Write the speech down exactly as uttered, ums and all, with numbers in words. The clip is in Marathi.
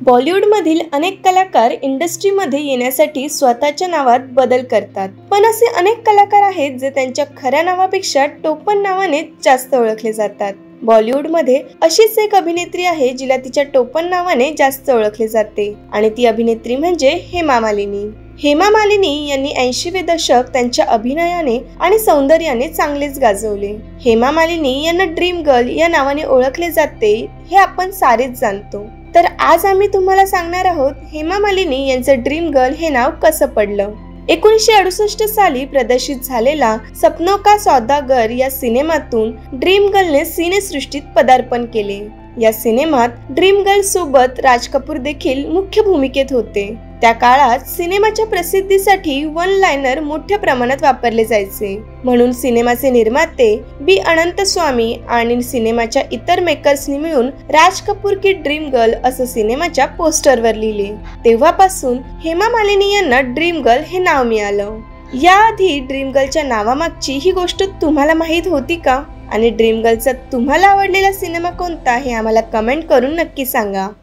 बॉलिवूडमधील अनेक कलाकार इंडस्ट्रीमध्ये येण्यासाठी स्वतःच्या नावात बदल करतात, पण असे अनेक कलाकार आहेत जे त्यांच्या खऱ्या नावापेक्षा टोपण नावाने जास्त ओळखले जातात। बॉलिवूडमध्ये अशीच एक अभिनेत्री आहे जिला तिच्या टोपण नावाने जास्त ओळखले जाते आणि ती अभिनेत्री म्हणजे हेमा मालिनी। हेमा मालिनी यांनी ऐंशीवे दशक त्यांच्या अभिनयाने आणि सौंदर्याने चांगलेच गाजवले। हेमा मालिनी यांना ड्रीम गर्ल या नावाने ओळखले जाते हे आपण सारेच जाणतो। तर आज आम्ही तुम्हाला सांगणार आहोत हेमा मालिनी यांचं ड्रीम गर्ल हे नाव कसं पडलं। एकोणीसशे अडुसष्ट साली प्रदर्शित झालेला सपनों का सौदागर या सिनेमातून ड्रीम गर्लने सिनेसृष्टीत पदार्पण केले। या सिनेमात ड्रीम गर्ल सोबत राज कपूर देखील मुख्य भूमिकेत होते। त्या काळात सिनेमाच्या प्रसिद्धीसाठी वन लाइनर मोठ्या प्रमाणात वापरले जायचे, म्हणून सिनेमाचे निर्माते बी अनंत स्वामी आणि सिनेमाच्या इतर मेकर्सनी मिळून राज कपूर की ड्रीम गर्ल असं सिनेमाच्या पोस्टरवर लिहिले। तेव्हापासून हेमा मालिनी यांना ड्रीम गर्ल हे नाव मिळालं। याआधी ड्रीम गर्लच्या नावामागची ही गोष्ट तुम्हाला माहित होती का? आणि ड्रीम गर्लचा तुम्हाला आवडलेला सिनेमा कोणता हे आम्हाला कमेंट करून नक्की सांगा।